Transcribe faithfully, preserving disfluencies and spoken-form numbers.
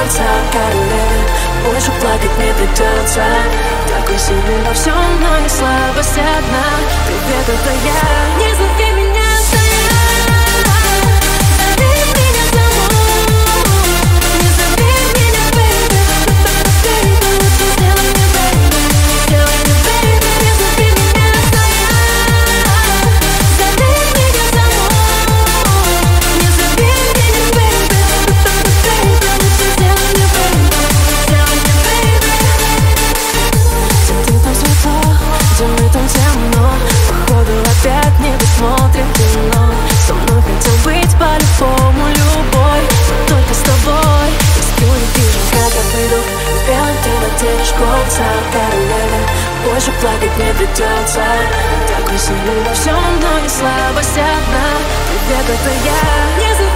кольца королевы. Больше плакать не придется. Такой сильный во всем, но не слабость одна. Привет, это я. Не зови меня. Смотрим кино. Со мной хотел быть по-любому любой, но только с тобой. Рискую, не вижу, как я выйду. В белом ты наденешь кольца королевы. Больше плакать не придется. Такой сильный во всем, но не слабость одна. Привет, это я.